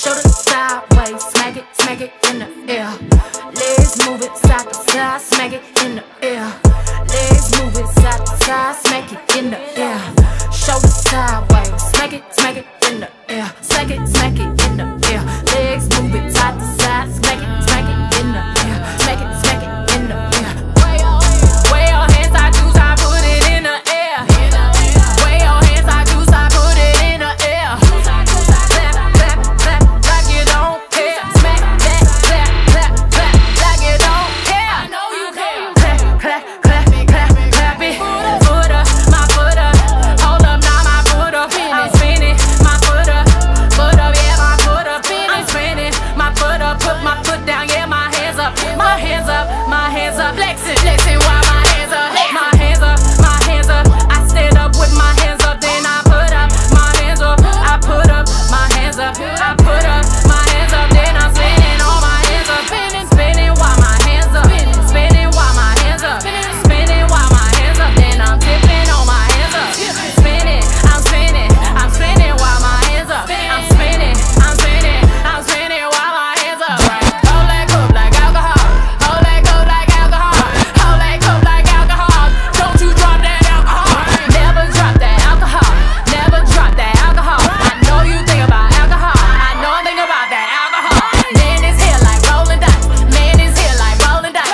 Shoulder sideways, smack it in the air. Legs move it side to side, smack it in the air. Legs move it side to side, smack it in the air. Shoulder sideways, smack it in the air. Smack it in the air. Legs move it side to side, smack it in the air. Smack it in the air. Way your hands, I choose, I put it in the air. Way your hands, I choose, I put it in the air. Clap, clap, clap, like you don't care. Smack that, clap, clap, clap, like you don't care. I know you care. Clap, clap, clap, clap, clap it. Foot up, my foot up. Hold up, now my foot up. I'm spinning, my foot up, yeah, my foot up. I'm spinning, my foot up, put my foot down, yeah, my hands up, my hands up, my hands up. Flexing while my hands up, my hands up, my hands up. I stand up with my hands up, then I put up my hands up. I put up my hands up, I put up my hands up, then I'm spinning all my hands up, spinning while my hands up, spinning while my hands up, spinning while my hands up, then I'm tipping on my hands up, spinning, I'm spinning, I'm spinning while my hands up, I'm spinning, I'm spinning, I'm spinning while my hands up. Hold that cup like alcohol, hold that cup like alcohol, hold that cup like alcohol. Don't you drop that alcohol, never drop that alcohol, never drop that alcohol. I know you think about alcohol, I know I think about that alcohol. Man is here like rolling dice, man is here like rolling dice.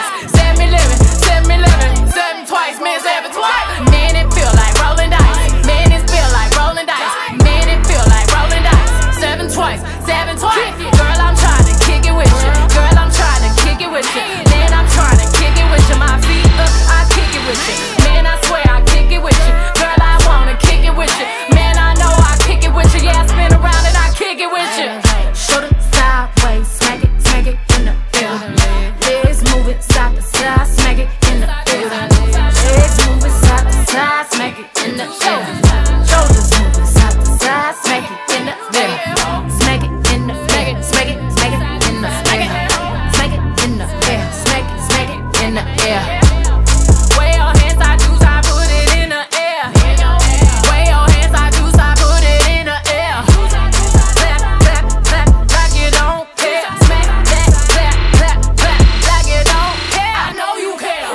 7-11, 7 twice, man 7 twice. Man it feel like rolling dice, man it feel like rolling dice, man it feel like rolling dice. 7 twice, 7 twice. Girl, I'm trying to kick it with you, girl, I'm trying to kick it with you. Man, I'm trying to kick it with you. My feet up, I kick it with you. Man, I swear I kick it with you. Girl, I wanna kick it with you. Man, I know I kick it with you. Yeah, I spin around and I kick it with you. Shoulder sideways, smack it in the air. Legs move it side to side, smack it in the air. Legs move it side to side, smack it in the air. Shoulders move it side to side, smack it in the air. Smack it in the air, smack it in the air. Smack it in the air, smack it in the air. Way your hands, I choose, I put it in the air. Way your hands, I choose, I put it in the air. Clap, clap, clap, like you don't care. Smack that, clap, clap, clap, like you don't care. I know you care.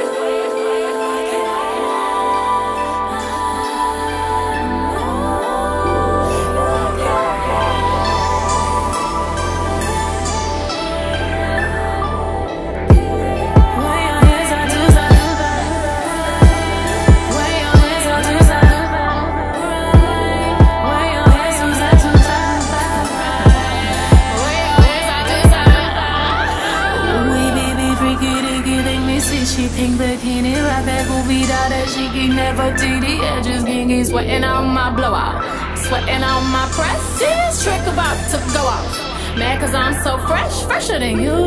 She pink bikini, rock that goofy doll that she can never see the edges. Kinky, sweating on my blowout, sweating on my press. This trick about to go off. Mad cause I'm so fresh, fresher than you.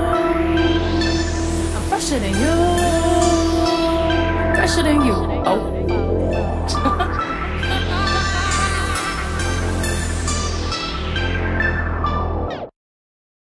I'm fresher than you, fresher than you. Oh.